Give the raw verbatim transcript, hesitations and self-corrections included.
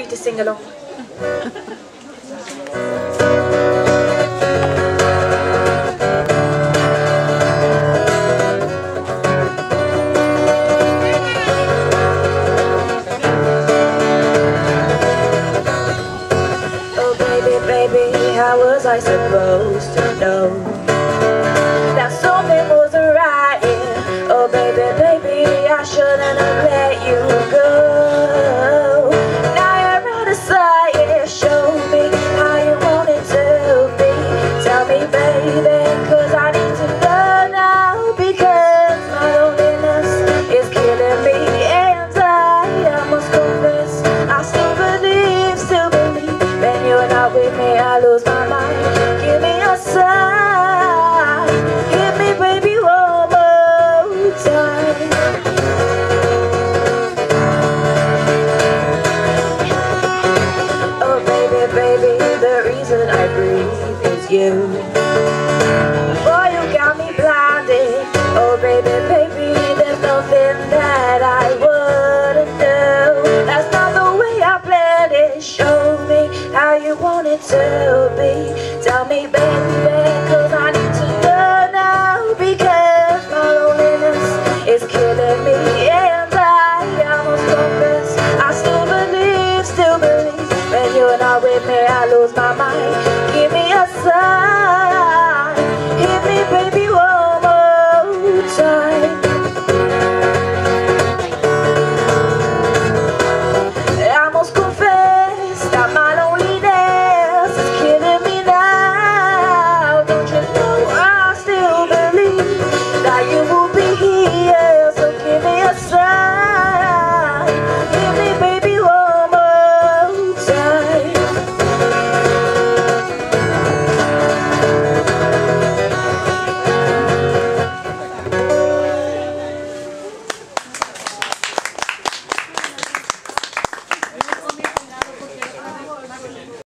to sing along. Oh baby, baby, how was I supposed to know that something wasn't right here? Oh baby, baby, I shouldn't have let you go. Now you're out of sight, yeah, show me how you want it to be. Tell me baby, cause I need to know now, because my loneliness is killing me. And I, I must confess, I still believe, still believe, when you're not with me I lose my mind. Give me a sign, hit me baby one more time. Oh baby, baby, the reason I breathe is you.